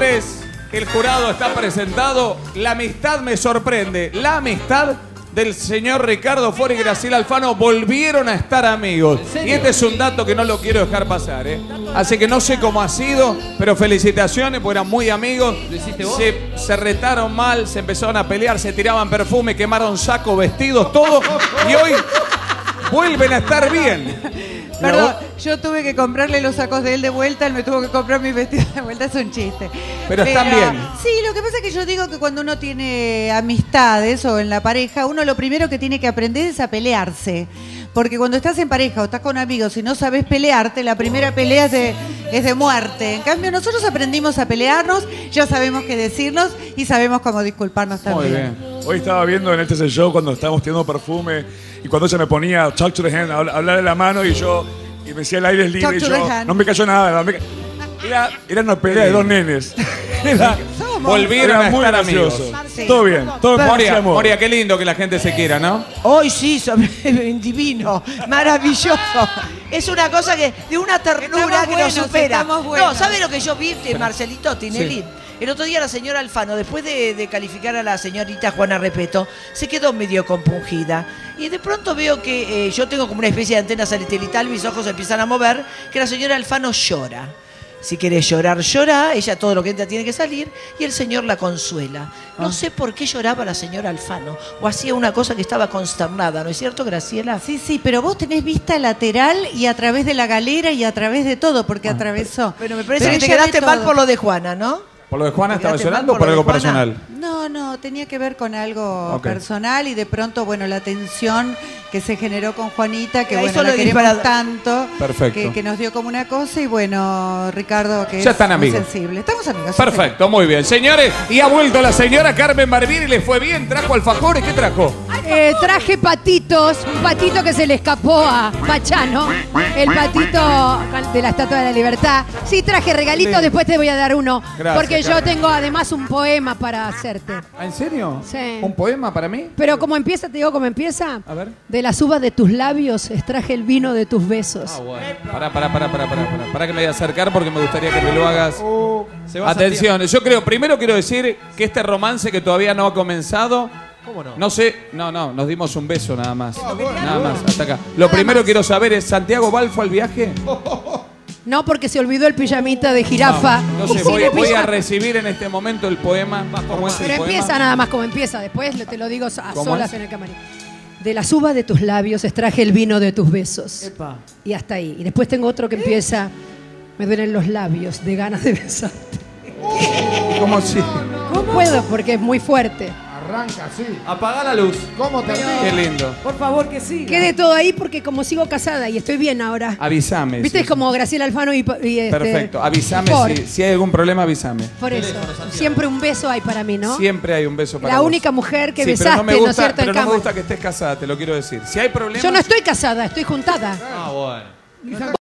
señores, el jurado está presentado. La amistad me sorprende. La amistad del señor Ricardo Ford y Graciela Alfano volvieron a estar amigos. Y este es un dato que no lo quiero dejar pasar, ¿eh? Así que no sé cómo ha sido, pero felicitaciones, porque eran muy amigos. ¿Lo hiciste vos? Se retaron mal, se empezaron a pelear, se tiraban perfume, quemaron sacos, vestidos, todo. Y hoy vuelven a estar bien. Perdón, yo tuve que comprarle los sacos de él de vuelta, él me tuvo que comprar mis vestidos de vuelta, es un chiste. Pero están bien. Sí, lo que pasa es que yo digo que cuando uno tiene amistades o en la pareja, uno lo primero que tiene que aprender es a pelearse. Porque cuando estás en pareja o estás con amigos y no sabes pelearte, la primera pelea es de muerte. En cambio, nosotros aprendimos a pelearnos, ya sabemos qué decirnos y sabemos cómo disculparnos también. Muy bien. Hoy estaba viendo en este show cuando estábamos tirando perfume y cuando ella me ponía talk to the hand, hablar de la mano y me decía el aire es libre y yo no me cayó nada. Era una pelea de dos nenes. Volvieron a estar amigos. Sí. Todo bien, todo bien. Moria, qué lindo que la gente se quiera, ¿no? Hoy sí, divino, maravilloso. Es una cosa que de una ternura Estamos que buenos, nos supera. estamos buenos. No, ¿sabe lo que yo vi de Marcelito Tinelli? Sí. El otro día la señora Alfano, después de calificar a la señorita Juana Repeto, se quedó medio compungida. Y de pronto veo que yo tengo como una especie de antena satelital, mis ojos empiezan a mover, que la señora Alfano llora. Si querés llorar, llora, ella todo lo que entra tiene que salir, y el señor la consuela. No sé por qué lloraba la señora Alfano, o hacía una cosa que estaba consternada, ¿no es cierto, Graciela? Sí, sí, pero vos tenés vista lateral y a través de la galera y a través de todo, porque atravesó. Pero me parece que te ella ve quedaste mal todo. por lo de Juana, ¿no? ¿Por lo de Juana estaba ¿Quedaste mal llorando o por lo de algo Juana? personal? No, tenía que ver con algo Ok. personal y de pronto, bueno, la tensión que se generó con Juanita, que Ahí bueno, solo la queremos disparado. tanto, Perfecto. que nos dio como una cosa y bueno, Ricardo, que Ya es están muy amigos. sensible. Estamos amigos. Perfecto, muy bien. Señores, y ha vuelto la señora Carmen Barbieri, le fue bien, trajo alfajores, ¿qué trajo? Traje patitos, un patito que se le escapó a Pachano, el patito de la Estatua de la Libertad. Sí, traje regalitos, Lindo. después te voy a dar uno, Gracias, porque yo Carmen. tengo además un poema para hacerte. ¿Ah, ¿En serio? Sí. ¿Un poema para mí? Pero como empieza, te digo cómo empieza. A ver. De las uvas de tus labios extraje el vino de tus besos. Bueno. Para que me voy a acercar porque me gustaría que me lo hagas. Se va Atención, yo primero quiero decir que este romance que todavía no ha comenzado. ¿Cómo no? No sé, no, nos dimos un beso nada más. Nada más, hasta acá. Lo primero quiero saber es, ¿Santiago Val fue al viaje? No, porque se olvidó el pijamita de jirafa. Entonces Sin el voy a pijama. recibir en este momento el poema. ¿Cómo es el Pero poema? empieza nada más como empieza, después te lo digo a ¿Cómo solas es? en el camarín. De las uvas de tus labios extraje el vino de tus besos. Epa. Y hasta ahí. Y después tengo otro que empieza, me duelen los labios de ganas de besarte. ¿Cómo así? No puedo porque es muy fuerte. Arranca, sí. Apagá la luz. ¿Cómo te Qué lindo. Por favor, que sí. Quede todo ahí porque como sigo casada y estoy bien ahora. Avísame. ¿Viste? sí. Es como Graciela Alfano y Perfecto, avísame Ford. si hay algún problema, avísame. Por eso. Siempre un beso hay para mí, ¿no? Siempre hay un beso para La vos. única mujer que Sí, pero besaste, no me ¿no es gusta, cierto? pero En no me cama. gusta que estés casada, te lo quiero decir. Si hay problemas... Yo no estoy casada, estoy juntada. Ah, bueno.